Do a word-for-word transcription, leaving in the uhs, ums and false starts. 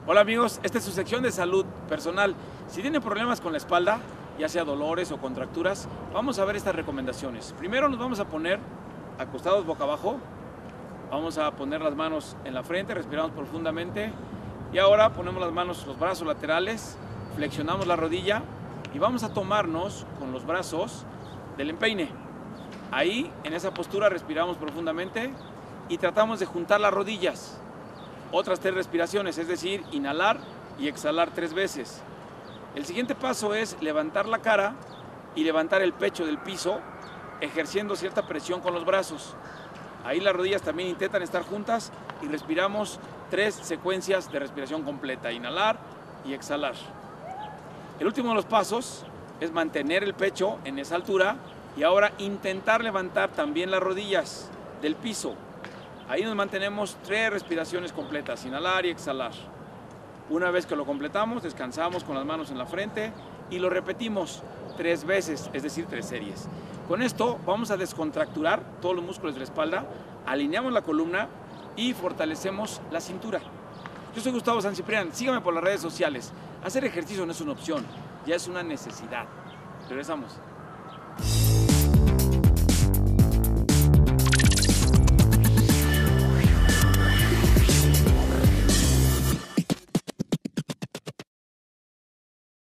Hola amigos, esta es su sección de salud personal. Si tienen problemas con la espalda, ya sea dolores o contracturas, vamos a ver estas recomendaciones. Primero nos vamos a poner acostados boca abajo, vamos a poner las manos en la frente, respiramos profundamente y ahora ponemos las manos, los brazos laterales, flexionamos la rodilla y vamos a tomarnos con los brazos del empeine. Ahí, en esa postura, respiramos profundamente y tratamos de juntar las rodillas. Otras tres respiraciones, es decir, inhalar y exhalar tres veces. El siguiente paso es levantar la cara y levantar el pecho del piso, ejerciendo cierta presión con los brazos. Ahí las rodillas también intentan estar juntas y respiramos tres secuencias de respiración completa, inhalar y exhalar. El último de los pasos es mantener el pecho en esa altura y ahora intentar levantar también las rodillas del piso. Ahí nos mantenemos tres respiraciones completas, inhalar y exhalar. Una vez que lo completamos, descansamos con las manos en la frente y lo repetimos tres veces, es decir, tres series. Con esto vamos a descontracturar todos los músculos de la espalda, alineamos la columna y fortalecemos la cintura. Yo soy Gustavo San Ciprián, sígame por las redes sociales. Hacer ejercicio no es una opción, ya es una necesidad. Regresamos.